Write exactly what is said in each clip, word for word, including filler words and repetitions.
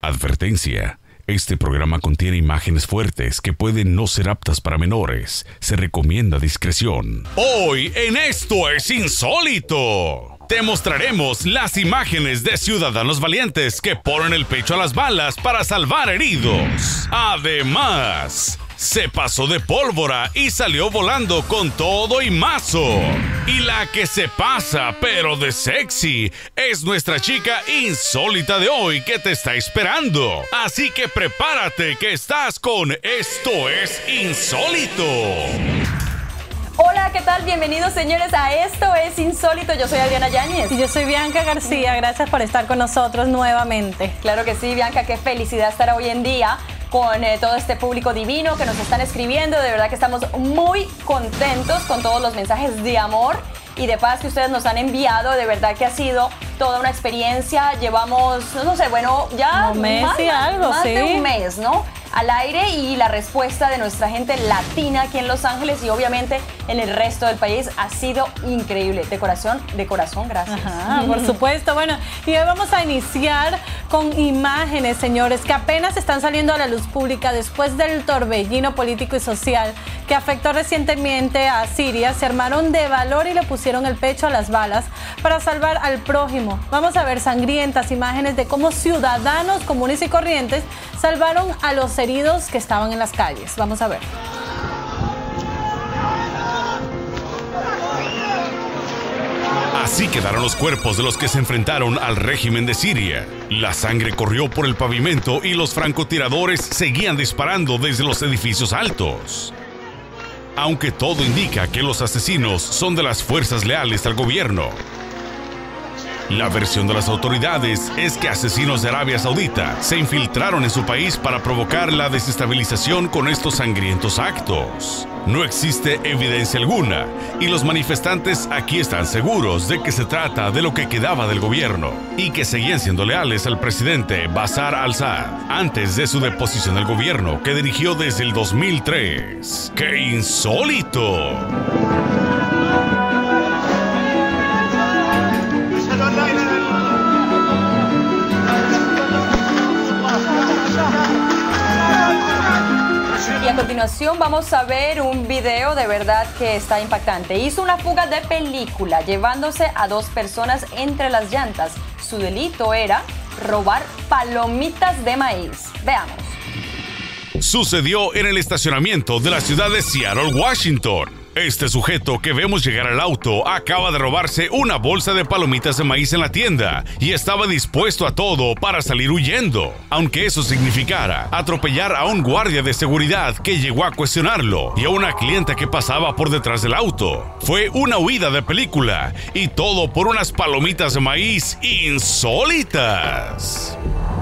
Advertencia. Este programa contiene imágenes fuertes que pueden no ser aptas para menores. Se recomienda discreción. Hoy en Esto es Insólito, te mostraremos las imágenes de ciudadanos valientes que ponen el pecho a las balas para salvar heridos. Además, se pasó de pólvora y salió volando con todo y mazo. Y la que se pasa, pero de sexy, es nuestra chica insólita de hoy que te está esperando. Así que prepárate que estás con Esto es Insólito. Hola, ¿qué tal? Bienvenidos, señores, a Esto es Insólito. Yo soy Adriana Yáñez. Y yo soy Bianca García. Gracias por estar con nosotros nuevamente. Claro que sí, Bianca. Qué felicidad estar hoy en día con eh, todo este público divino que nos están escribiendo. De verdad que estamos muy contentos con todos los mensajes de amor y de paz que ustedes nos han enviado. De verdad que ha sido toda una experiencia. Llevamos, no sé, bueno, ya un mes más, y algo, más sí. de un mes, ¿no? Al aire, y la respuesta de nuestra gente latina aquí en Los Ángeles y obviamente en el resto del país ha sido increíble. De corazón, de corazón, gracias. Ajá, por supuesto. Bueno, y hoy vamos a iniciar con imágenes, señores, que apenas están saliendo a la luz pública después del torbellino político y social que afectó recientemente a Siria. Se armaron de valor y le pusieron el pecho a las balas para salvar al prójimo. Vamos a ver sangrientas imágenes de cómo ciudadanos comunes y corrientes salvaron a los heridos que estaban en las calles. Vamos a ver. Así quedaron los cuerpos de los que se enfrentaron al régimen de Siria. La sangre corrió por el pavimento y los francotiradores seguían disparando desde los edificios altos. Aunque todo indica que los asesinos son de las fuerzas leales al gobierno. La versión de las autoridades es que asesinos de Arabia Saudita se infiltraron en su país para provocar la desestabilización con estos sangrientos actos. No existe evidencia alguna y los manifestantes aquí están seguros de que se trata de lo que quedaba del gobierno y que seguían siendo leales al presidente Bashar al-Assad antes de su deposición del gobierno que dirigió desde el dos mil tres. ¡Qué insólito! Y a continuación vamos a ver un video de verdad que está impactante. Hizo una fuga de película llevándose a dos personas entre las llantas. Su delito era robar palomitas de maíz. Veamos. Sucedió en el estacionamiento de la ciudad de Seattle, Washington. Este sujeto que vemos llegar al auto acaba de robarse una bolsa de palomitas de maíz en la tienda y estaba dispuesto a todo para salir huyendo, aunque eso significara atropellar a un guardia de seguridad que llegó a cuestionarlo y a una clienta que pasaba por detrás del auto. Fue una huida de película y todo por unas palomitas de maíz insólitas.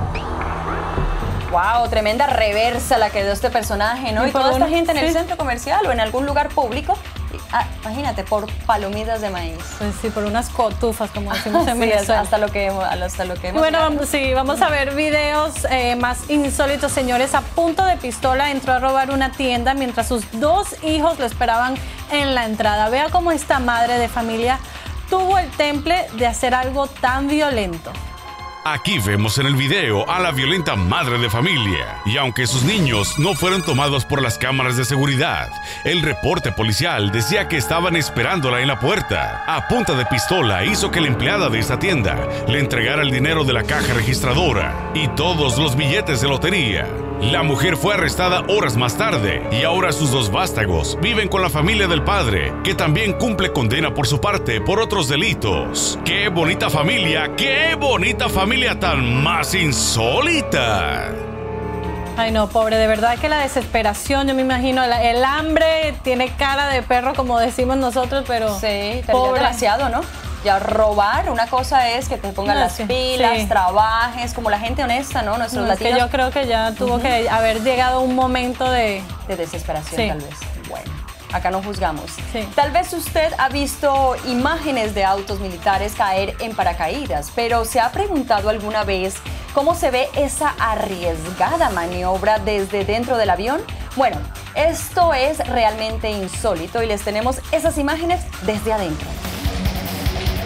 Wow, tremenda reversa la que dio este personaje, ¿no? Y, y toda esta gente en el sí. centro comercial o en algún lugar público, ah, imagínate, por palomitas de maíz. Pues sí, por unas cotufas, como decimos en sí, Venezuela. Hasta lo que, hasta lo que hemos Bueno, vamos, sí, vamos a ver videos eh, más insólitos, señores. A punto de pistola entró a robar una tienda mientras sus dos hijos lo esperaban en la entrada. Vea cómo esta madre de familia tuvo el temple de hacer algo tan violento. Aquí vemos en el video a la violenta madre de familia. Y aunque sus niños no fueron tomados por las cámaras de seguridad, el reporte policial decía que estaban esperándola en la puerta. A punta de pistola hizo que la empleada de esta tienda le entregara el dinero de la caja registradora y todos los billetes de lotería. La mujer fue arrestada horas más tarde y ahora sus dos vástagos viven con la familia del padre, que también cumple condena por su parte por otros delitos. ¡Qué bonita familia! ¡Qué bonita familia tan más insólita! Ay no, pobre, de verdad que la desesperación, yo me imagino, el, el hambre tiene cara de perro, como decimos nosotros, pero sí, pobre. Demasiado, ¿no? Ya robar, una cosa es que te pongan no, las sí, pilas, sí. trabajes, como la gente honesta, ¿no? Nuestros no, latinos. Es que yo creo que ya tuvo uh-huh. que haber llegado un momento de... De desesperación, sí. tal vez. Bueno, acá no juzgamos. Sí. Tal vez usted ha visto imágenes de autos militares caer en paracaídas, pero ¿se ha preguntado alguna vez cómo se ve esa arriesgada maniobra desde dentro del avión? Bueno, esto es realmente insólito y les tenemos esas imágenes desde adentro.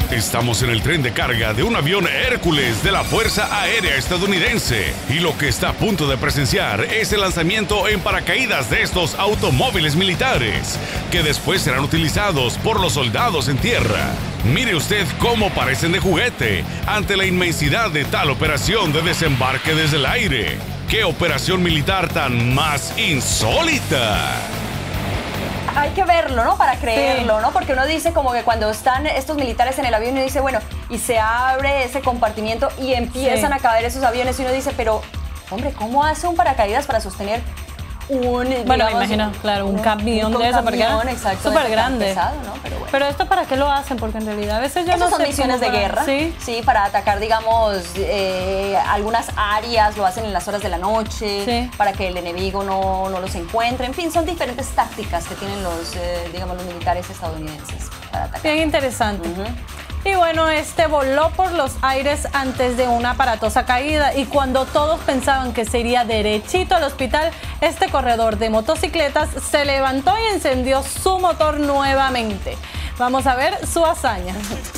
Estamos en el tren de carga de un avión Hércules de la Fuerza Aérea Estadounidense y lo que está a punto de presenciar es el lanzamiento en paracaídas de estos automóviles militares que después serán utilizados por los soldados en tierra. Mire usted cómo parecen de juguete ante la inmensidad de tal operación de desembarque desde el aire. ¡Qué operación militar tan más insólita! Hay que verlo, ¿no? Para creerlo, sí. ¿no? Porque uno dice como que cuando están estos militares en el avión y dice, bueno, y se abre ese compartimiento y empiezan sí. a caer esos aviones y uno dice, pero, hombre, ¿cómo hace un paracaídas para sostener un, bueno, digamos, me imagino, claro, un, un camión un de eso, porque es súper grande. Pesado, ¿no? Pero, bueno. Pero esto ¿para qué lo hacen? Porque en realidad a veces yo Esas no son sé misiones de para... guerra, ¿Sí? sí, para atacar, digamos, eh, algunas áreas, lo hacen en las horas de la noche, sí. para que el enemigo no, no los encuentre, en fin, son diferentes tácticas que tienen los, eh, digamos, los militares estadounidenses para atacar. Bien interesante. Uh-huh. Y bueno, este voló por los aires antes de una aparatosa caída y cuando todos pensaban que se iría derechito al hospital, este corredor de motocicletas se levantó y encendió su motor nuevamente. Vamos a ver su hazaña.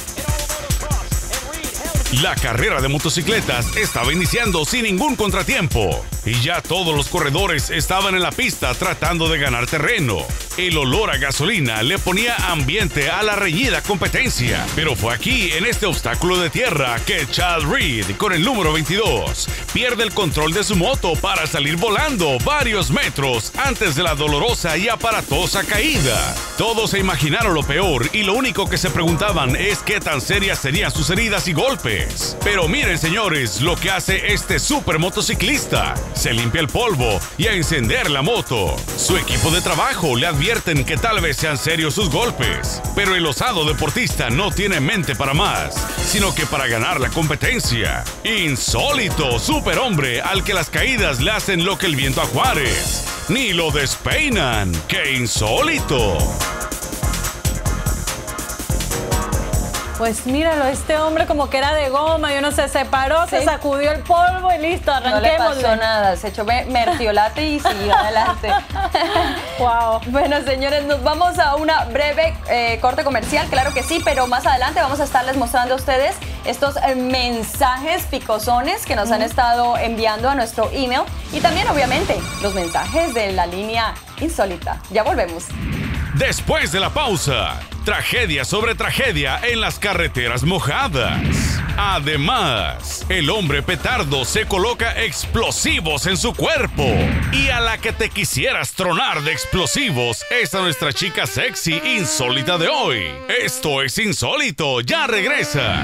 La carrera de motocicletas estaba iniciando sin ningún contratiempo y ya todos los corredores estaban en la pista tratando de ganar terreno. El olor a gasolina le ponía ambiente a la reñida competencia, pero fue aquí, en este obstáculo de tierra, que Chad Reed, con el número veintidós, pierde el control de su moto para salir volando varios metros antes de la dolorosa y aparatosa caída. Todos se imaginaron lo peor y lo único que se preguntaban es qué tan serias serían sus heridas y golpes. Pero miren, señores, lo que hace este super motociclista. Se limpia el polvo y a encender la moto. Su equipo de trabajo le advierten que tal vez sean serios sus golpes, pero el osado deportista no tiene mente para más, sino que para ganar la competencia. Insólito superhombre al que las caídas le hacen lo que el viento a Juárez. Ni lo despeinan. ¡Qué insólito! Pues míralo, este hombre como que era de goma, yo no sé, se paró, sí. se sacudió el polvo y listo, arranquémosle. No le pasó nada, se echó mertiolate y siguió adelante. Wow. Bueno, señores, nos vamos a una breve eh, corte comercial, claro que sí, pero más adelante vamos a estarles mostrando a ustedes estos eh, mensajes picosones que nos mm. han estado enviando a nuestro email y también, obviamente, los mensajes de la línea insólita. Ya volvemos. Después de la pausa, tragedia sobre tragedia en las carreteras mojadas. Además, el hombre petardo se coloca explosivos en su cuerpo. Y a la que te quisieras tronar de explosivos es a nuestra chica sexy insólita de hoy. Esto es Insólito, ya regresa.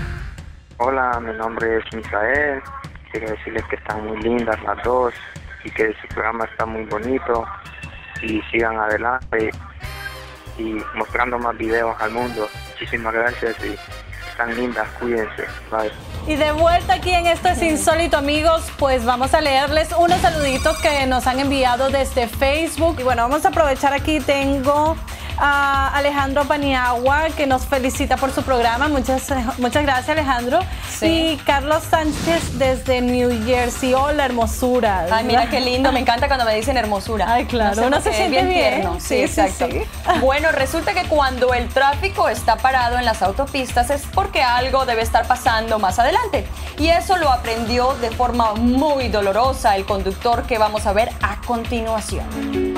Hola, mi nombre es Misael. Quiero decirles que están muy lindas las dos y que su programa está muy bonito. Y sigan adelante y mostrando más videos al mundo. Muchísimas gracias y están lindas, cuídense. Bye. Y de vuelta aquí en Esto es Insólito, amigos, pues vamos a leerles unos saluditos que nos han enviado desde Facebook. Y bueno, vamos a aprovechar aquí, tengo a Alejandro Paniagua que nos felicita por su programa, muchas, muchas gracias Alejandro. Sí. Y Carlos Sánchez desde New Jersey, hola hermosura. Ay, mira qué lindo, me encanta cuando me dicen hermosura. Ay, claro, no uno se siente bien, bien tierno. Sí, sí, exacto. Sí, sí. Bueno, resulta que cuando el tráfico está parado en las autopistas es porque algo debe estar pasando más adelante. Y eso lo aprendió de forma muy dolorosa el conductor que vamos a ver a continuación.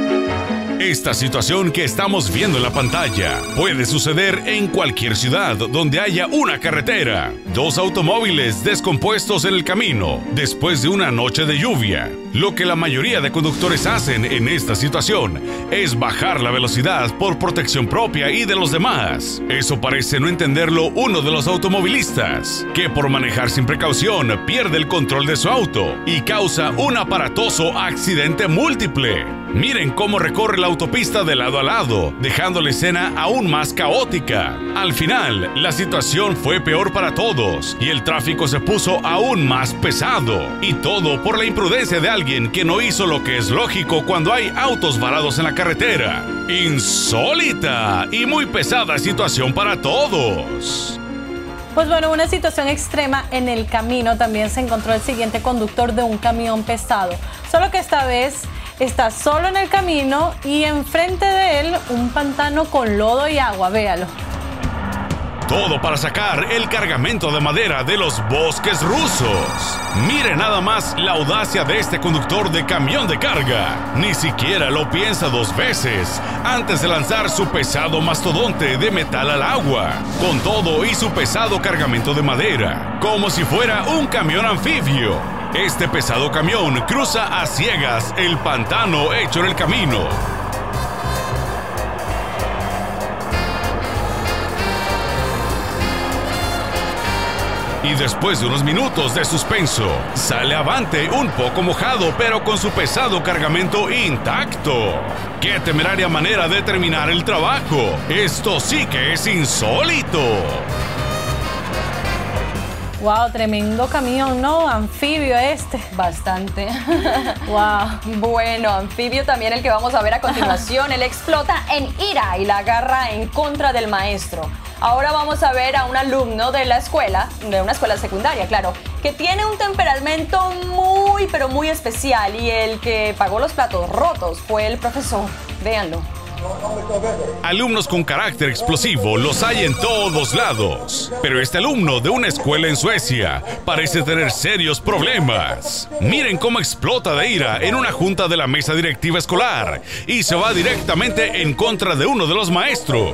Esta situación que estamos viendo en la pantalla puede suceder en cualquier ciudad donde haya una carretera. Dos automóviles descompuestos en el camino después de una noche de lluvia. Lo que la mayoría de conductores hacen en esta situación es bajar la velocidad por protección propia y de los demás. Eso parece no entenderlo uno de los automovilistas, que por manejar sin precaución pierde el control de su auto y causa un aparatoso accidente múltiple. Miren cómo recorre la autopista de lado a lado, dejando la escena aún más caótica. Al final, la situación fue peor para todos y el tráfico se puso aún más pesado. Y todo por la imprudencia de alguien que no hizo lo que es lógico cuando hay autos varados en la carretera. Insólita y muy pesada situación para todos. Pues bueno, una situación extrema en el camino también se encontró el siguiente conductor de un camión pesado. Solo que esta vez está solo en el camino y enfrente de él un pantano con lodo y agua, véalo. Todo para sacar el cargamento de madera de los bosques rusos. Mire nada más la audacia de este conductor de camión de carga. Ni siquiera lo piensa dos veces antes de lanzar su pesado mastodonte de metal al agua, con todo y su pesado cargamento de madera, como si fuera un camión anfibio. Este pesado camión cruza a ciegas el pantano hecho en el camino. Y después de unos minutos de suspenso, sale avante un poco mojado, pero con su pesado cargamento intacto. ¡Qué temeraria manera de terminar el trabajo! ¡Esto sí que es insólito! Wow, tremendo camión, ¿no? Anfibio este. Bastante. Wow. Bueno, anfibio también el que vamos a ver a continuación. Él explota en ira y la agarra en contra del maestro. Ahora vamos a ver a un alumno de la escuela, de una escuela secundaria, claro, que tiene un temperamento muy, pero muy especial, y el que pagó los platos rotos fue el profesor. Véanlo. Alumnos con carácter explosivo los hay en todos lados, pero este alumno de una escuela en Suecia parece tener serios problemas. Miren cómo explota de ira en una junta de la mesa directiva escolar y se va directamente en contra de uno de los maestros.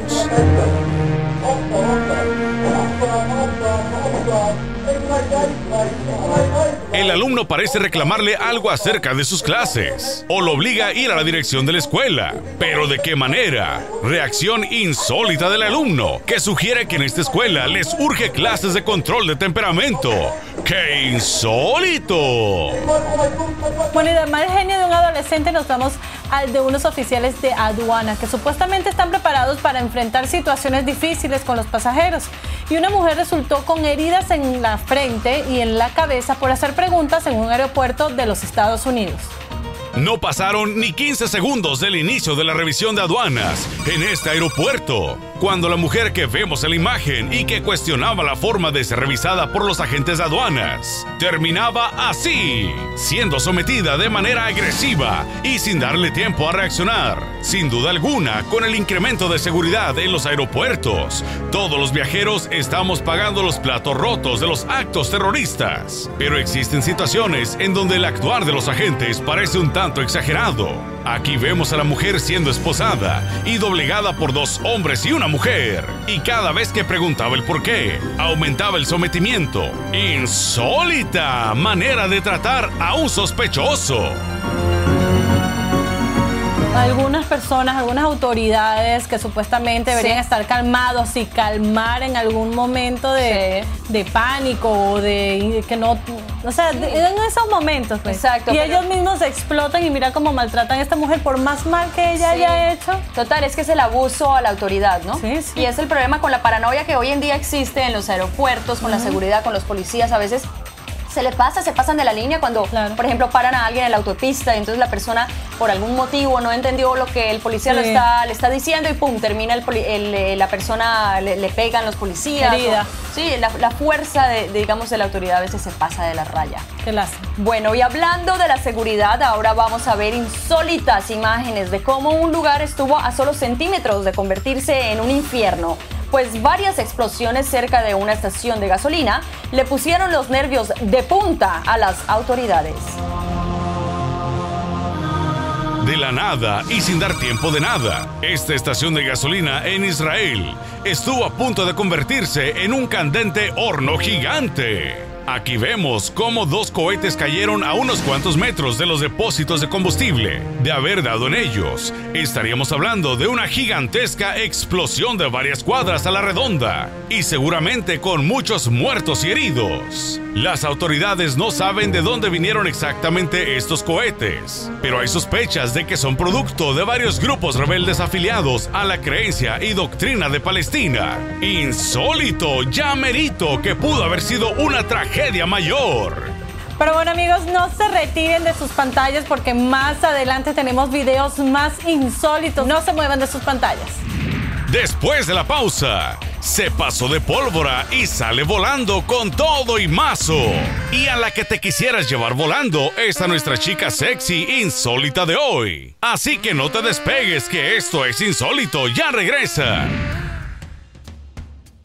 El alumno parece reclamarle algo acerca de sus clases o lo obliga a ir a la dirección de la escuela. ¿Pero de qué manera? Reacción insólita del alumno, que sugiere que en esta escuela les urge clases de control de temperamento. ¡Qué insólito! Bueno, y del mal genio de un adolescente nos vamos al de unos oficiales de aduana que supuestamente están preparados para enfrentar situaciones difíciles con los pasajeros. Y una mujer resultó con heridas en la frente y en la cabeza por hacer preguntas en un aeropuerto de los Estados Unidos. No pasaron ni quince segundos del inicio de la revisión de aduanas en este aeropuerto, cuando la mujer que vemos en la imagen y que cuestionaba la forma de ser revisada por los agentes de aduanas, terminaba así, siendo sometida de manera agresiva y sin darle tiempo a reaccionar. Sin duda alguna, con el incremento de seguridad en los aeropuertos, todos los viajeros estamos pagando los platos rotos de los actos terroristas. Pero existen situaciones en donde el actuar de los agentes parece un tanto exagerado. Aquí vemos a la mujer siendo esposada y doblegada por dos hombres y una mujer. Y cada vez que preguntaba el por qué, aumentaba el sometimiento. ¡Insólita manera de tratar a un sospechoso! Algunas personas, algunas autoridades que supuestamente deberían sí. estar calmados y calmar en algún momento de, sí. de pánico o de que no, o sea, sí. de, en esos momentos. Pues. Exacto. Y pero... ellos mismos explotan y mira cómo maltratan a esta mujer por más mal que ella sí. haya hecho. Total, es que es el abuso a la autoridad, ¿no? Sí, sí. Y es el problema con la paranoia que hoy en día existe en los aeropuertos, con uh-huh. la seguridad, con los policías. A veces se le pasa, se pasan de la línea cuando, claro. por ejemplo, paran a alguien en la autopista y entonces la persona por algún motivo no entendió lo que el policía sí. lo está, le está diciendo y pum, termina el, el, la persona, le, le pegan los policías. Herida. O, sí, la, la fuerza de, de, digamos, de la autoridad a veces se pasa de la raya. Qué lástima. Bueno, y hablando de la seguridad, ahora vamos a ver insólitas imágenes de cómo un lugar estuvo a solo centímetros de convertirse en un infierno. Pues varias explosiones cerca de una estación de gasolina le pusieron los nervios de punta a las autoridades. De la nada y sin dar tiempo de nada, esta estación de gasolina en Israel estuvo a punto de convertirse en un candente horno gigante. Aquí vemos cómo dos cohetes cayeron a unos cuantos metros de los depósitos de combustible. De haber dado en ellos, estaríamos hablando de una gigantesca explosión de varias cuadras a la redonda y seguramente con muchos muertos y heridos. Las autoridades no saben de dónde vinieron exactamente estos cohetes, pero hay sospechas de que son producto de varios grupos rebeldes afiliados a la creencia y doctrina de Palestina. Insólito, ya merito que pudo haber sido una tragedia mayor. Pero bueno, amigos, no se retiren de sus pantallas porque más adelante tenemos videos más insólitos. No se muevan de sus pantallas. Después de la pausa, se pasó de pólvora y sale volando con todo y mazo. Y a la que te quisieras llevar volando es a nuestra chica sexy insólita de hoy. Así que no te despegues, que esto es insólito, ya regresa.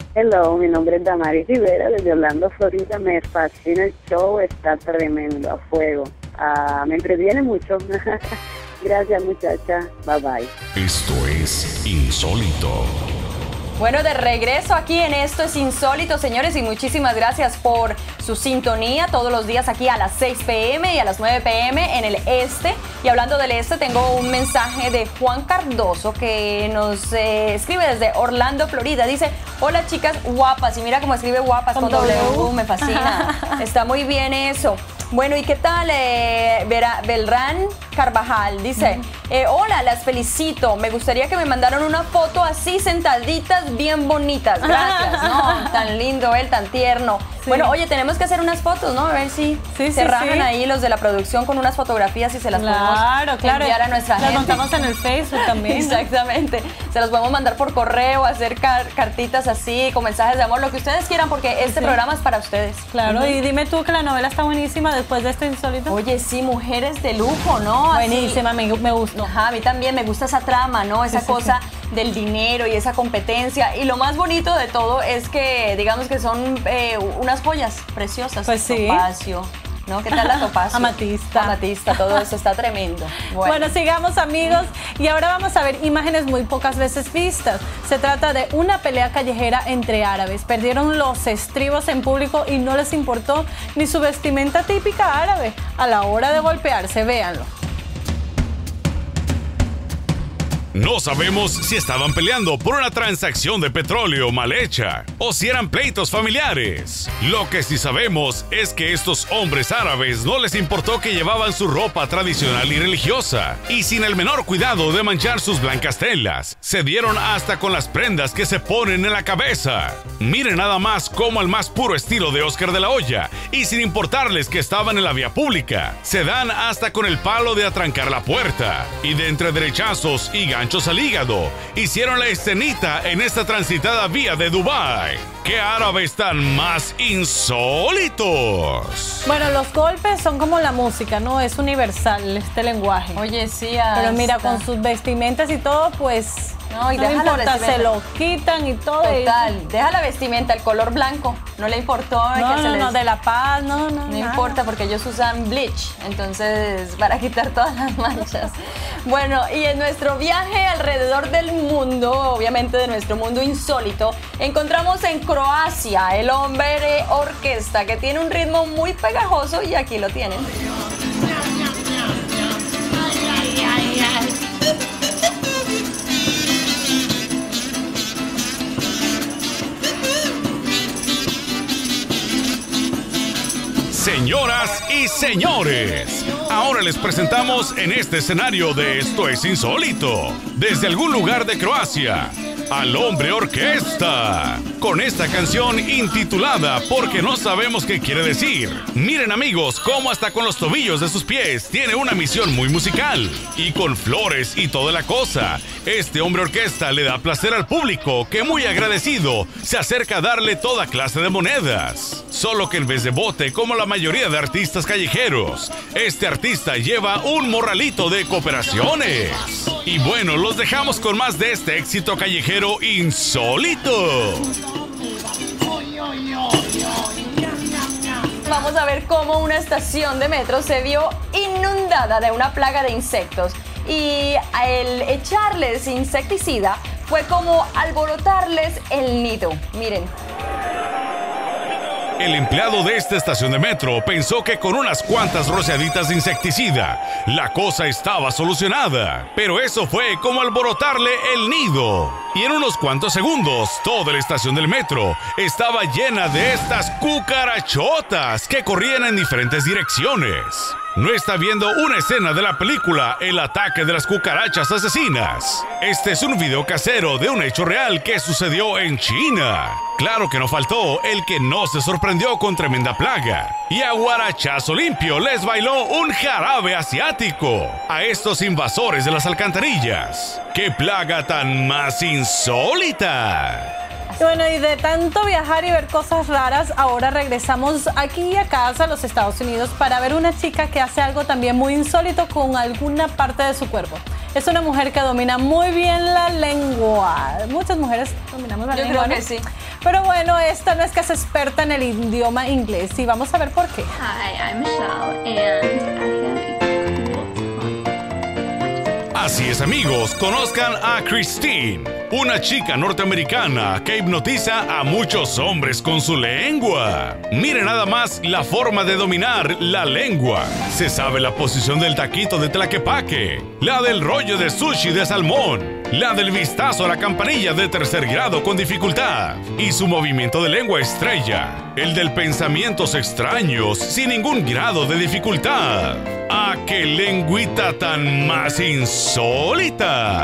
Hello, mi nombre es Damaris Rivera, desde Orlando, Florida. Me fascina el show, está tremendo, a fuego. Ah, me entretiene mucho. Gracias, muchacha. Bye, bye. Esto es Insólito. Bueno, de regreso aquí en Esto es Insólito, señores, y muchísimas gracias por su sintonía todos los días aquí a las seis pe eme y a las nueve pe eme en el este. Y hablando del este, tengo un mensaje de Juan Cardoso que nos eh, escribe desde Orlando, Florida. Dice, hola chicas guapas, y mira cómo escribe guapas con, con W. w, me fascina. Está muy bien eso. Bueno, ¿y qué tal eh, Vera, Belrán Carvajal? Dice, uh-huh. eh, hola, las felicito. Me gustaría que me mandaran una foto así, sentaditas, bien bonitas. Gracias, ¿no? Tan lindo él, tan tierno. Sí. Bueno, oye, tenemos que hacer unas fotos, ¿no? A ver si sí, se sí, rajan sí. ahí los de la producción con unas fotografías y se las claro, podemos claro. enviar a nuestra las gente. Las montamos en el Facebook también. Exactamente. Se los podemos mandar por correo, hacer car cartitas así, con mensajes de amor, lo que ustedes quieran, porque este sí. programa es para ustedes. Claro, uh-huh. y dime tú que la novela está buenísima después de esto insólito. Oye, sí, mujeres de lujo, ¿no? Buenísima, me, me gustó. Ajá, a mí también me gusta esa trama, ¿no? Esa sí, sí, cosa sí. del dinero y esa competencia. Y lo más bonito de todo es que, digamos que son eh, unas joyas preciosas. Pues sí. Topacio, ¿no? ¿Qué tal la topacio? Amatista. Amatista, todo eso está tremendo. Bueno. bueno, sigamos amigos. Y ahora vamos a ver imágenes muy pocas veces vistas. Se trata de una pelea callejera entre árabes. Perdieron los estribos en público y no les importó ni su vestimenta típica árabe a la hora de golpearse. Véanlo. No sabemos si estaban peleando por una transacción de petróleo mal hecha o si eran pleitos familiares. Lo que sí sabemos es que estos hombres árabes no les importó que llevaban su ropa tradicional y religiosa y sin el menor cuidado de manchar sus blancas telas, se dieron hasta con las prendas que se ponen en la cabeza. Miren nada más cómo al más puro estilo de Oscar de la Hoya y sin importarles que estaban en la vía pública, se dan hasta con el palo de atrancar la puerta y de entre derechazos y ganchos al hígado, hicieron la escenita en esta transitada vía de Dubái. ¿Qué árabes tan más insólitos? Bueno, los golpes son como la música, ¿no? Es universal este lenguaje. Oye, sí, hasta. Pero mira, con sus vestimentas y todo, pues no, y no deja importa, la se lo quitan y todo. Total, y deja la vestimenta, el color blanco, no le importó. No, que no, se les... no, de la paz, no, no. No nada. importa porque ellos usan bleach, entonces para quitar todas las manchas. Bueno, y en nuestro viaje alrededor del mundo, obviamente de nuestro mundo insólito, encontramos en Croacia el hombre orquesta que tiene un ritmo muy pegajoso y aquí lo tienen. Señoras y señores, ahora les presentamos en este escenario de Esto es Insólito, desde algún lugar de Croacia, al hombre orquesta, con esta canción intitulada Porque no sabemos qué quiere decir. Miren amigos, cómo hasta con los tobillos de sus pies tiene una misión muy musical, y con flores y toda la cosa. Este hombre orquesta le da placer al público, que muy agradecido se acerca a darle toda clase de monedas. Solo que en vez de bote, como la mayoría de artistas callejeros, este artista lleva un morralito de cooperaciones. Y bueno, los dejamos con más de este éxito callejero insólito. Vamos a ver cómo una estación de metro se vio inundada de una plaga de insectos. Y el echarles insecticida fue como alborotarles el nido. Miren. El empleado de esta estación de metro pensó que con unas cuantas rociaditas de insecticida la cosa estaba solucionada, pero eso fue como alborotarle el nido. Y en unos cuantos segundos, toda la estación del metro estaba llena de estas cucarachotas que corrían en diferentes direcciones. No está viendo una escena de la película El ataque de las cucarachas asesinas. Este es un video casero de un hecho real que sucedió en China. Claro que no faltó el que no se sorprendió con tremenda plaga. Y a guarachazo limpio les bailó un jarabe asiático a estos invasores de las alcantarillas. ¡Qué plaga tan más insólita! Bueno, y de tanto viajar y ver cosas raras, ahora regresamos aquí a casa, a los Estados Unidos, para ver una chica que hace algo también muy insólito con alguna parte de su cuerpo. es una mujer que domina muy bien la lengua. Muchas mujeres dominamos la Yo lengua, creo ¿no? que sí. Pero bueno, esta no es que es experta en el idioma inglés y vamos a ver por qué. Hi, I'm Michelle, and I have a Así es, amigos, conozcan a Christine, una chica norteamericana que hipnotiza a muchos hombres con su lengua. Mire nada más la forma de dominar la lengua. Se sabe la posición del taquito de tlaquepaque, la del rollo de sushi de salmón, la del vistazo a la campanilla de tercer grado con dificultad y su movimiento de lengua estrella, el del pensamientos extraños sin ningún grado de dificultad. ¡Ah, qué lengüita tan más insólita!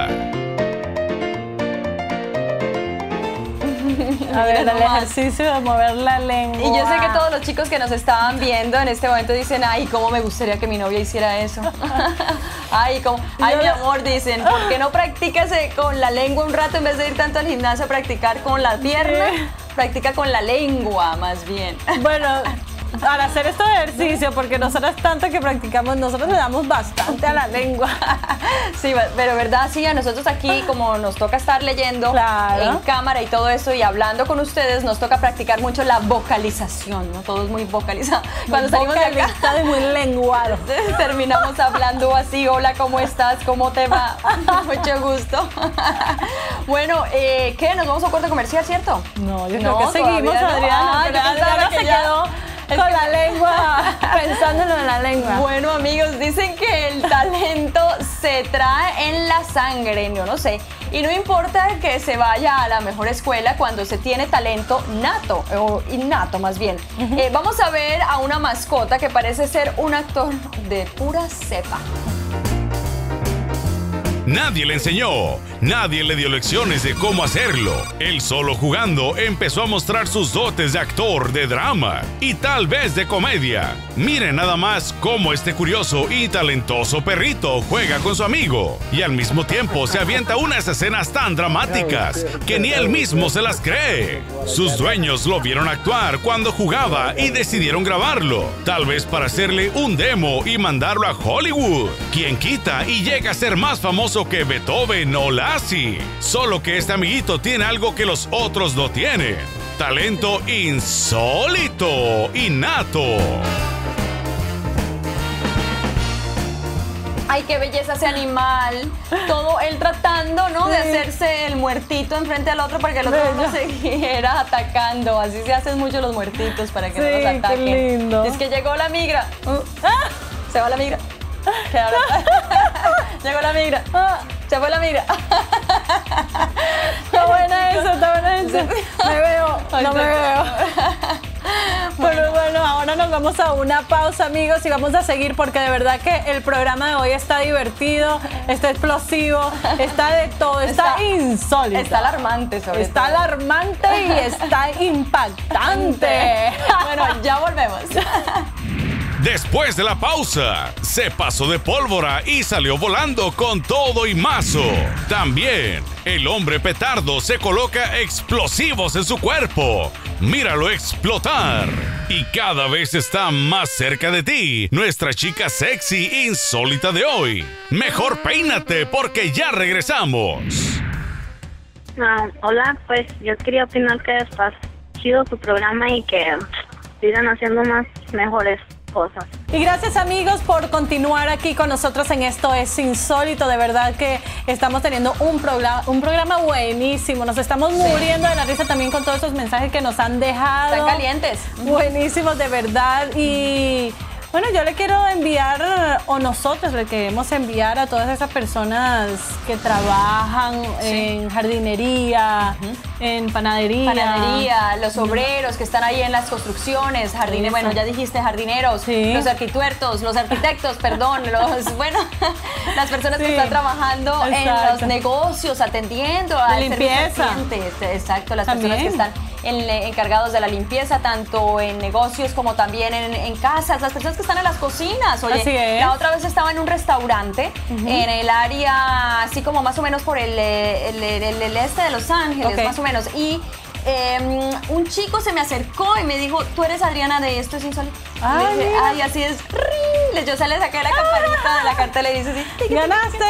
A ver, el nomás. ejercicio de mover la lengua. Y yo sé que todos los chicos que nos estaban viendo en este momento dicen, ay, cómo me gustaría que mi novia hiciera eso. Ay, cómo, ay, Yo mi le- amor, dicen, ¿por qué no practicas eh, con la lengua un rato en vez de ir tanto al gimnasio a practicar con la pierna? Sí. Practica con la lengua, más bien. Bueno, al hacer este ejercicio, porque nosotros tanto que practicamos, nosotros le damos bastante a la lengua. Sí, pero verdad, sí, a nosotros aquí, como nos toca estar leyendo Claro. en cámara y todo esto y hablando con ustedes, nos toca practicar mucho la vocalización, ¿no? Todo es muy vocalizado. Cuando salimos de acá, Vocalizado y muy lenguado. terminamos hablando así, hola, ¿cómo estás? ¿Cómo te va? Mucho gusto. Bueno, eh, ¿qué? Nos vamos a un corte comercial, ¿cierto? No, yo No, creo que seguimos, todavía no. Adriana. Ah, pero yo pensaba Adriana que se ya- quedó Es con que- la lengua, pensándolo en la lengua. Bueno, amigos, dicen que el talento se trae en la sangre, yo no sé. Y no importa que se vaya a la mejor escuela cuando se tiene talento nato, o innato más bien. Eh, vamos a ver a una mascota que parece ser un actor de pura cepa. Nadie le enseñó, nadie le dio lecciones de cómo hacerlo. Él solo jugando empezó a mostrar sus dotes de actor, de drama y tal vez de comedia. Miren nada más cómo este curioso y talentoso perrito juega con su amigo y al mismo tiempo se avienta unas escenas tan dramáticas que ni él mismo se las cree. Sus dueños lo vieron actuar cuando jugaba y decidieron grabarlo, tal vez para hacerle un demo y mandarlo a Hollywood. Quien quita y llega a ser más famoso que Beethoven o Lassie. Solo que este amiguito tiene algo que los otros no tienen. Talento insólito, innato. Ay, qué belleza ese animal. Todo él tratando, ¿no? De Sí. hacerse el muertito enfrente al otro para que el otro no Bella. lo siguiera atacando. Así se hacen mucho los muertitos para que Sí, no los qué ataquen. lindo. Es que llegó la migra. Se va la migra. Que ahora- Llegó la migra. Se fue la migra. Está buena eso, está buena eso. Me veo, no me veo. Bueno, bueno, ahora nos vamos a una pausa, amigos, y vamos a seguir porque de verdad que el programa de hoy está divertido, está explosivo, está de todo, está, Está- insólito. Está alarmante sobre Está todo. alarmante y está impactante. Bueno, ya volvemos. Después de la pausa, se pasó de pólvora y salió volando con todo y mazo. También, el hombre petardo se coloca explosivos en su cuerpo. Míralo explotar. Y cada vez está más cerca de ti, nuestra chica sexy insólita de hoy. Mejor peínate porque ya regresamos. Ah, hola, pues yo quería opinar que está chido tu programa y que sigan haciendo más mejores cosas. Y gracias, amigos, por continuar aquí con nosotros en Esto es Insólito. De verdad que estamos teniendo un programa, un programa buenísimo. Nos estamos muriendo de la risa también con todos esos mensajes que nos han dejado. Están calientes. Buenísimos, de verdad. Y bueno, yo le quiero enviar, o nosotros le queremos enviar a todas esas personas que trabajan en jardinería, en panadería. Panadería, los obreros que están ahí en las construcciones, jardines, Eso. bueno, ya dijiste jardineros, Sí. los arquitectos, los arquitectos, perdón, los, bueno, las personas que Sí. están trabajando en Exacto. los negocios, atendiendo al servicio al limpieza. cliente. Este, exacto, las También. personas que están en- encargados de la limpieza, tanto en negocios como también en, en casas, las personas que están en las cocinas. Oye, Así es. la otra vez estaba en un restaurante, en el área, así como más o menos por el, el, el- el- el este de Los Ángeles, Ok. más o menos, y eh, un chico se me acercó y me dijo, tú eres Adriana de Esto es Insólito. Y le Ay, dije, mira. ay, así es. ¡Ring! Yo se le saqué la campanita de la cartela y dice así. ¡Ganaste! Sí,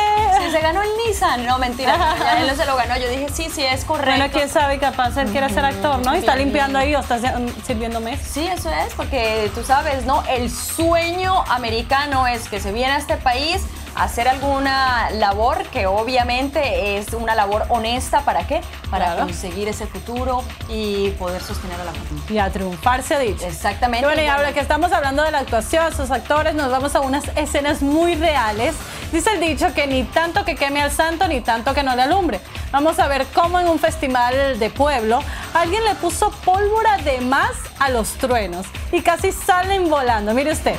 si se ganó el Nissan. No, mentira, ya él no se lo ganó. Yo dije, sí, sí, es correcto. Bueno, quién sabe, capaz él quiere ser actor, ¿no? Y está limpiando ahí o está sirviendo mesas. Sí, eso es, porque tú sabes, ¿no? El sueño americano es que se viene a este país a hacer alguna labor que obviamente es una labor honesta. ¿Para qué? Para Claro. conseguir ese futuro y poder sostener a la familia. Y a triunfar se ha dicho. Exactamente. Y bueno, y Bueno, ahora que estamos hablando de la actuación, sus actores, nos vamos a unas escenas muy reales. Dice el dicho que ni tanto que queme al santo, ni tanto que no le alumbre. Vamos a ver cómo en un festival de pueblo alguien le puso pólvora de más a los truenos y casi salen volando. Mire usted.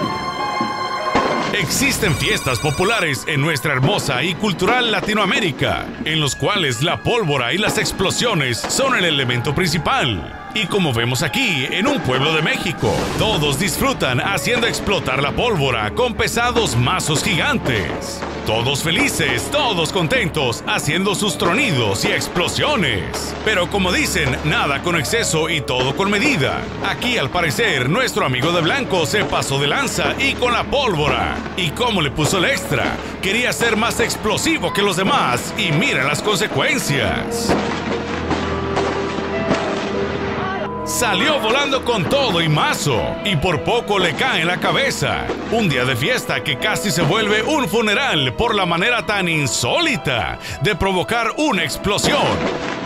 Existen fiestas populares en nuestra hermosa y cultural Latinoamérica, en los cuales la pólvora y las explosiones son el elemento principal. Y como vemos aquí, en un pueblo de México, todos disfrutan haciendo explotar la pólvora con pesados mazos gigantes. Todos felices, todos contentos, haciendo sus tronidos y explosiones. Pero como dicen, nada con exceso y todo con medida. Aquí, al parecer, nuestro amigo de blanco se pasó de lanza y con la pólvora. ¿Y cómo le puso el extra? Quería ser más explosivo que los demás y mira las consecuencias. Salió volando con todo y mazo, y por poco le cae en la cabeza. Un día de fiesta que casi se vuelve un funeral por la manera tan insólita de provocar una explosión.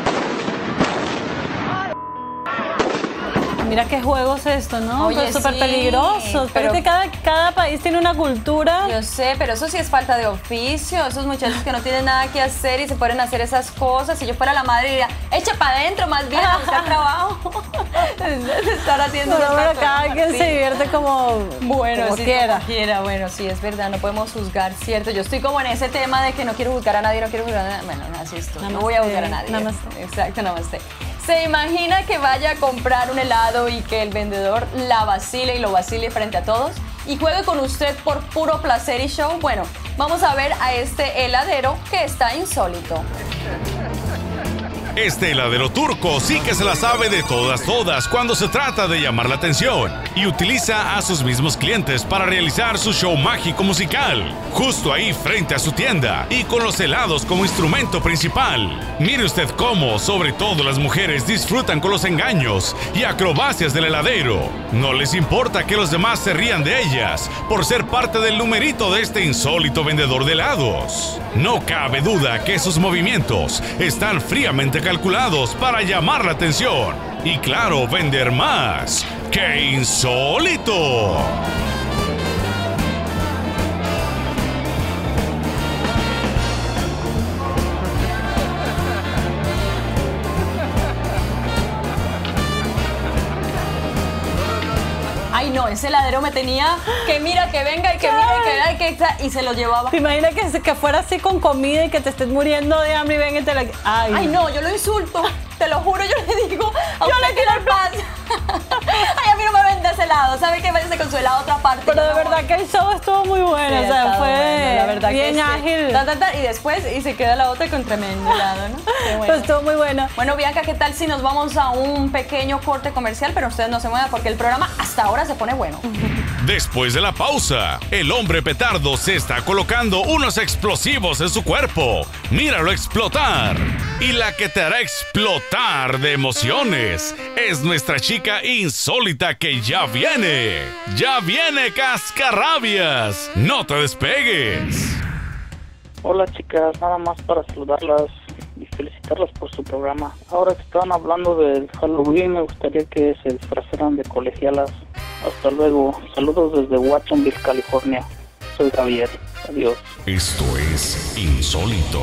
Mira qué juego es esto, ¿no? Oye, Pero es súper sí, peligroso. Pero pero- es que cada, cada país tiene una cultura. yo sé, pero eso sí es falta de oficio. Esos muchachos que no tienen nada que hacer y se ponen a hacer esas cosas. Si yo fuera la madre diría, echa para adentro más bien a buscar trabajo. Estar haciendo Pero bueno, esas cada cosas quien así. se divierte como, Bueno, como sí, quiera. como quiera. Bueno, sí, es verdad, no podemos juzgar, ¿cierto? Yo estoy como en ese tema de que no quiero juzgar a nadie, no quiero juzgar a nadie. Bueno, así estoy. No Namaste, voy a juzgar a nadie. namaste. Exacto, namaste. ¿Se imagina que vaya a comprar un helado y que el vendedor la vacile y lo vacile frente a todos? Y juegue con usted por puro placer y show. Bueno, vamos a ver a este heladero que está insólito. Este heladero turco sí que se la sabe de todas todas cuando se trata de llamar la atención y utiliza a sus mismos clientes para realizar su show mágico musical, justo ahí frente a su tienda y con los helados como instrumento principal. Mire usted cómo, sobre todo las mujeres, disfrutan con los engaños y acrobacias del heladero. No les importa que los demás se rían de ellas por ser parte del numerito de este insólito vendedor de helados. No cabe duda que sus movimientos están fríamente calculados para llamar la atención y, claro, vender más. ¡Qué insólito! Ay, no, ese heladero me tenía que mira, que venga y que mira y que vea y que exa- y se lo llevaba. ¿Te imaginas que, que fuera así con comida y que te estés muriendo de hambre y ven y te la... Ay, Ay, no, yo lo insulto. Te lo juro, yo le digo, a yo le quiero el paz. Ay, a mí no me vende ese helado. ¿Sabe qué? Váyase con su helado a otra parte. Pero Yo de me verdad voy. que el show estuvo muy bueno. Sí, o sea, ha estado fue bueno, la verdad que bien sí. ágil. Ta, ta, ta, y después, y se queda la otra con tremendo helado, ¿no? Qué bueno. Pues estuvo muy bueno. Bueno, Bianca, ¿qué tal si nos vamos a un pequeño corte comercial? Pero ustedes no se muevan porque el programa hasta ahora se pone bueno. Después de la pausa, el hombre petardo se está colocando unos explosivos en su cuerpo. Míralo explotar. Y la que te hará explotar de emociones es nuestra chica insólita que ya viene. ¡Ya viene, Cascarrabias! ¡No te despegues! Hola chicas, nada más para saludarlas y felicitarlas por su programa. Ahora que estaban hablando del Halloween, me gustaría que se disfrazaran de colegialas. Hasta luego. Saludos desde Watsonville, California. Soy Javier. Adiós. Esto es Insólito.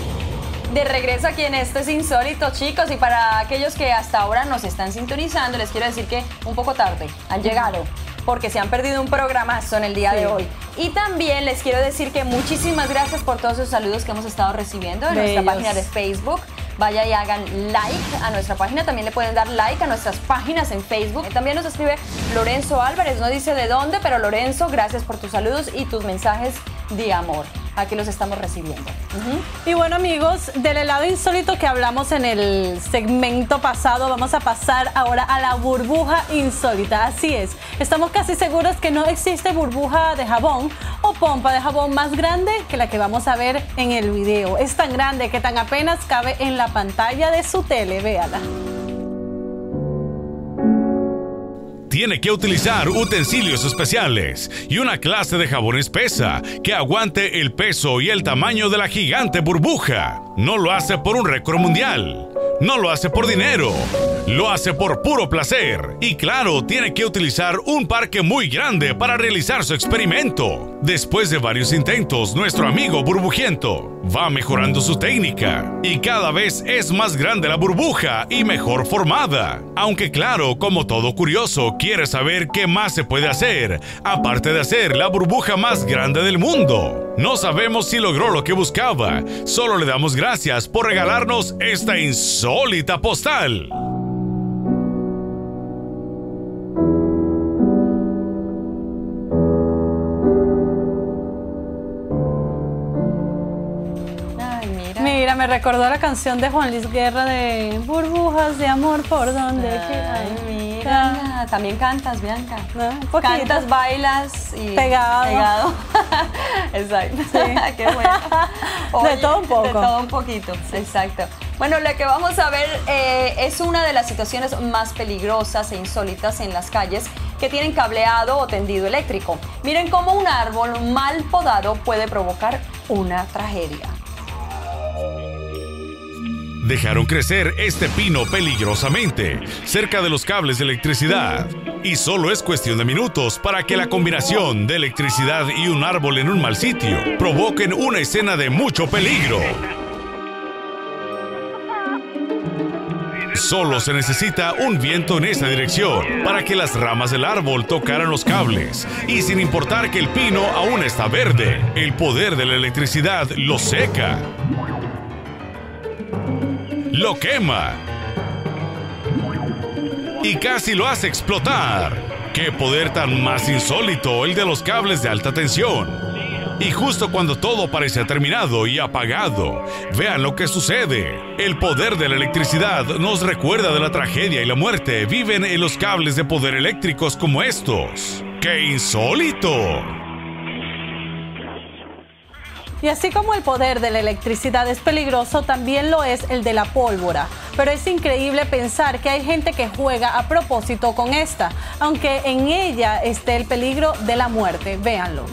De regreso aquí en Esto es Insólito, chicos, y para aquellos que hasta ahora nos están sintonizando, les quiero decir que un poco tarde han llegado, porque se han perdido un programazo en el día Sí. de hoy. Y también les quiero decir que muchísimas gracias por todos esos saludos que hemos estado recibiendo en nuestra Bellos. página de Facebook. Vaya y hagan like a nuestra página, también le pueden dar like a nuestras páginas en Facebook. También nos escribe Lorenzo Álvarez, no dice de dónde, pero Lorenzo, gracias por tus saludos y tus mensajes de amor. Aquí los estamos recibiendo. Ujú. Y bueno, amigos, del helado insólito que hablamos en el segmento pasado, vamos a pasar ahora a la burbuja insólita. Así es, estamos casi seguros que no existe burbuja de jabón o pompa de jabón más grande que la que vamos a ver en el video. Es tan grande que tan apenas cabe en la pantalla de su tele, véala. Tiene que utilizar utensilios especiales y una clase de jabón espesa que aguante el peso y el tamaño de la gigante burbuja. No lo hace por un récord mundial. No lo hace por dinero. Lo hace por puro placer. Y claro, tiene que utilizar un parque muy grande para realizar su experimento. Después de varios intentos, nuestro amigo burbujiento va mejorando su técnica. Y cada vez es más grande la burbuja y mejor formada. Aunque claro, como todo curioso, quiere saber qué más se puede hacer, aparte de hacer la burbuja más grande del mundo. No sabemos si logró lo que buscaba. Solo le damos gracias por regalarnos esta insólita postal. Mira, me recordó la canción de Juan Luis Guerra de Burbujas de amor por donde quiera. Ay, mira, también cantas, Bianca. ¿No? Cantas, bailas y pegado. pegado. Exacto. Sí. Qué bueno. Oye, de todo un poco. De todo un poquito, sí. Exacto. Bueno, lo que vamos a ver eh, es una de las situaciones más peligrosas e insólitas en las calles que tienen cableado o tendido eléctrico. Miren cómo un árbol mal podado puede provocar una tragedia. Dejaron crecer este pino peligrosamente cerca de los cables de electricidad. Y solo es cuestión de minutos para que la combinación de electricidad y un árbol en un mal sitio provoquen una escena de mucho peligro. Solo se necesita un viento en esa dirección para que las ramas del árbol tocaran los cables. Y sin importar que el pino aún está verde, el poder de la electricidad lo seca, lo quema y casi lo hace explotar. ¡Qué poder tan más insólito el de los cables de alta tensión! Y justo cuando todo parece terminado y apagado, vean lo que sucede. El poder de la electricidad nos recuerda de la tragedia y la muerte. Viven en los cables de poder eléctricos como estos. ¡Qué insólito! Y así como el poder de la electricidad es peligroso, también lo es el de la pólvora. Pero es increíble pensar que hay gente que juega a propósito con esta, aunque en ella esté el peligro de la muerte. Véanlo.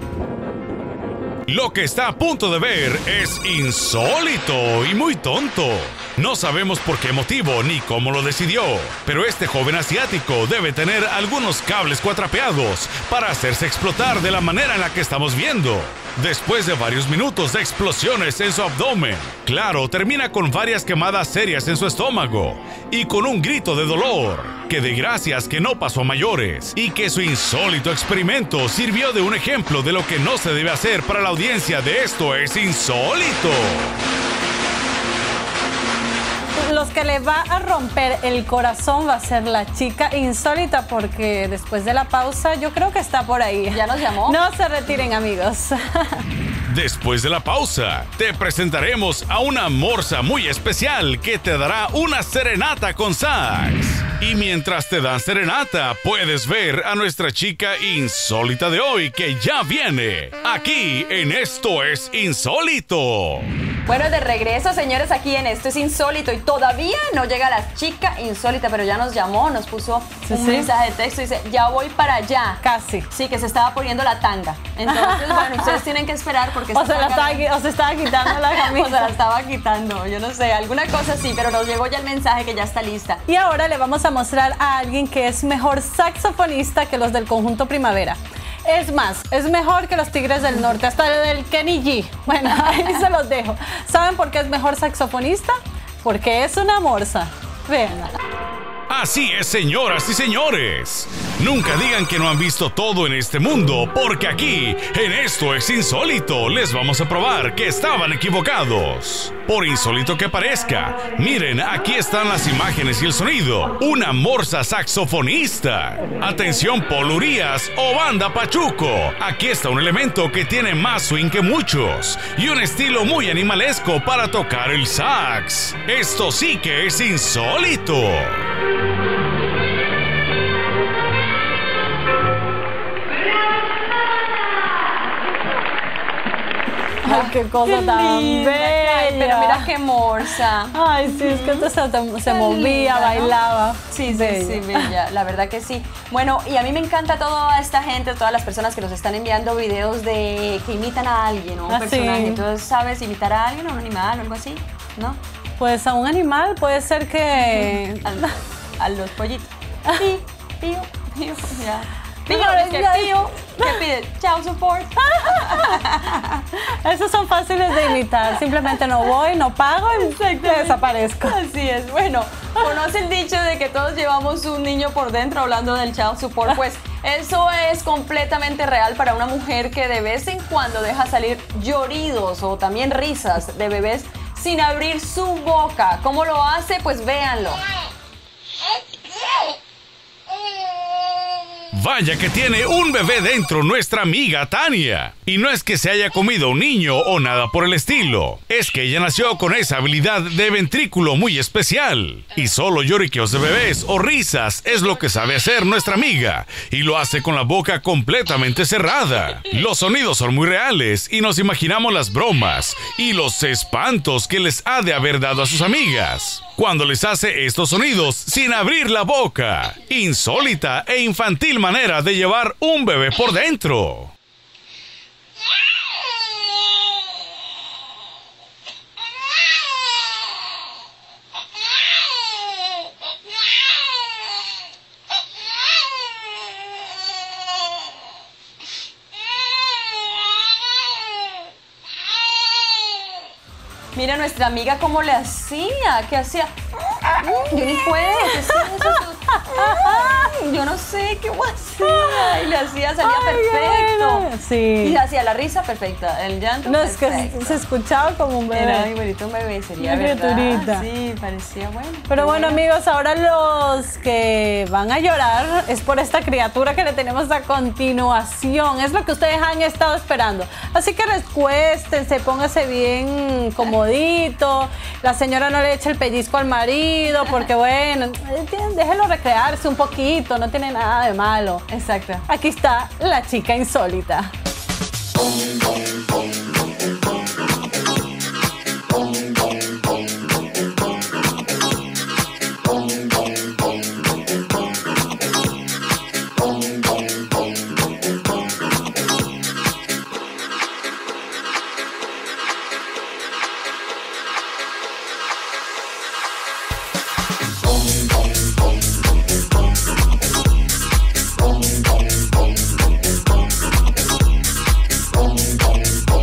Lo que está a punto de ver es insólito y muy tonto. No sabemos por qué motivo ni cómo lo decidió, pero este joven asiático debe tener algunos cables cuatrapeados para hacerse explotar de la manera en la que estamos viendo. Después de varios minutos de explosiones en su abdomen, claro, termina con varias quemadas serias en su estómago y con un grito de dolor, que de gracias que no pasó a mayores y que su insólito experimento sirvió de un ejemplo de lo que no se debe hacer para la audiencia de Esto es Insólito. Los que le va a romper el corazón va a ser la chica insólita, porque después de la pausa yo creo que está por ahí. ¿Ya nos llamó? No se retiren, amigos. Después de la pausa, te presentaremos a una morsa muy especial que te dará una serenata con sax. Y mientras te dan serenata, puedes ver a nuestra chica insólita de hoy que ya viene aquí en Esto es Insólito. Bueno, de regreso, señores, aquí en Esto es Insólito y todavía no llega la chica insólita, pero ya nos llamó, nos puso sí, un sí. mensaje de texto y dice, ya voy para allá. Casi. Sí, que se estaba poniendo la tanga. Entonces, bueno, ustedes tienen que esperar porque... O se, la estaba, o se estaba quitando la camisa. O se la estaba quitando, yo no sé, alguna cosa sí, pero nos llegó ya el mensaje que ya está lista. Y ahora le vamos a mostrar a alguien que es mejor saxofonista que los del Conjunto Primavera. Es más, es mejor que los Tigres del Norte, hasta el Kenny G. Bueno, ahí se los dejo. ¿Saben por qué es mejor saxofonista? Porque es una morsa. Vean. Así es, señoras y señores. Nunca digan que no han visto todo en este mundo, porque aquí, en Esto es Insólito, les vamos a probar que estaban equivocados. Por insólito que parezca, miren, aquí están las imágenes y el sonido. Una morsa saxofonista. Atención, Paul Urias o Banda Pachuco. Aquí está un elemento que tiene más swing que muchos y un estilo muy animalesco para tocar el sax. Esto sí que es insólito. Mira, Ay, qué cosa qué tan linda, bella. ay, pero mira qué morsa. Ay, sí, es que esto se, se movía, linda, ¿no? bailaba. Sí, sí, Bella. sí, bella, la verdad que sí. Bueno, y a mí me encanta toda esta gente, todas las personas que nos están enviando videos de que imitan a alguien o un Ah, personaje. sí. Entonces, ¿sabes imitar a alguien o un animal o algo así? ¿No? Pues a un animal puede ser que... A, a los pollitos. Pío, pío, pío, ya. Pío, No, es que ya- pío, ¿qué pide? Chao, support. Esos son fáciles de imitar. Simplemente no voy, no pago y desaparezco. Así es. Bueno, conoce el dicho de que todos llevamos un niño por dentro, hablando del child support. Pues eso es completamente real para una mujer que de vez en cuando deja salir lloridos o también risas de bebés sin abrir su boca. ¿Cómo lo hace? Pues véanlo. Vaya que tiene un bebé dentro nuestra amiga Tania. Y no es que se haya comido un niño o nada por el estilo. Es que ella nació con esa habilidad de ventrículo muy especial. Y solo lloriqueos de bebés o risas es lo que sabe hacer nuestra amiga. Y lo hace con la boca completamente cerrada. Los sonidos son muy reales y nos imaginamos las bromas y los espantos que les ha de haber dado a sus amigas cuando les hace estos sonidos sin abrir la boca. Insólita e infantil manera de llevar un bebé por dentro. Mira nuestra amiga cómo le hacía, ¿qué hacía? Yo ni puedo, ¿qué es eso? Yo no sé qué hacía. Y le hacía, salía Ay, perfecto. bueno, sí. Y hacía la risa perfecta, el llanto No, es que perfecto. se escuchaba como un Era muy bebé. bonito un bebé, sería Una verdad. criaturita. Sí, parecía bueno. Pero Qué bueno, amigos, ahora los que van a llorar es por esta criatura que le tenemos a continuación. Es lo que ustedes han estado esperando. Así que recuéstense, póngase bien comodito. La señora no le eche el pellizco al marido porque, bueno, déjelo recrearse un poquito, no tiene nada de malo. Exacto. Aquí está la chica insólita. Boom, boom, boom, boom, boom, boom, boom, boom, boom, boom, boom, boom, boom,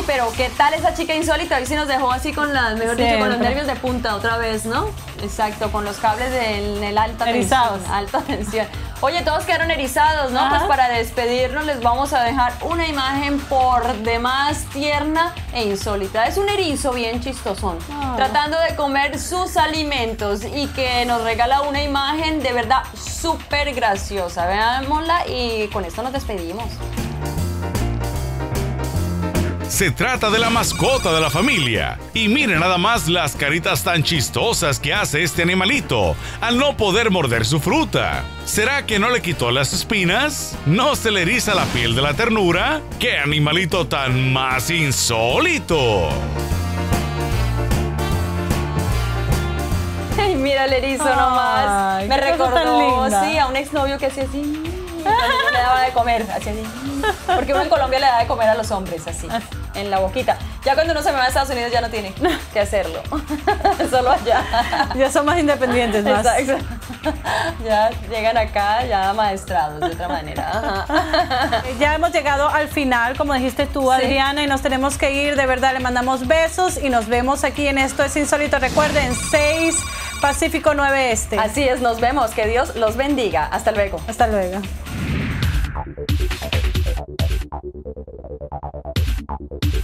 Ay, pero ¿qué tal esa chica insólita? Hoy sí nos dejó así con las, mejor dicho, con los nervios de punta otra vez, ¿no? Exacto, con los cables del el alta Erizados. tensión. Alta tensión. Oye, todos quedaron erizados, ¿no? Ajá. Pues para despedirnos les vamos a dejar una imagen por demás tierna e insólita. Es un erizo bien chistosón, Ah. tratando de comer sus alimentos y que nos regala una imagen de verdad súper graciosa. Veámosla y con esto nos despedimos. Se trata de la mascota de la familia. Y miren nada más las caritas tan chistosas que hace este animalito al no poder morder su fruta. ¿Será que no le quitó las espinas? ¿No se le eriza la piel de la ternura? ¡Qué animalito tan más insólito! Ay, mira el erizo Ay, nomás. Me qué cosa tan recordó, linda. sí, a un exnovio que hacía así. Cuando uno le daba de comer, hacía así. Porque uno en Colombia le da de comer a los hombres así, en la boquita. Ya cuando uno se me va a Estados Unidos ya no tiene que hacerlo. Solo allá. Ya son más independientes, más. Exacto. Ya llegan acá ya maestrados de otra manera. Ajá. Ya hemos llegado al final, como dijiste tú, Sí. Adriana, y nos tenemos que ir. De verdad, le mandamos besos y nos vemos aquí en Esto es Insólito. Recuerden, seis Pacífico, nueve Este. Así es, nos vemos. Que Dios los bendiga. Hasta luego. Hasta luego. Thank you.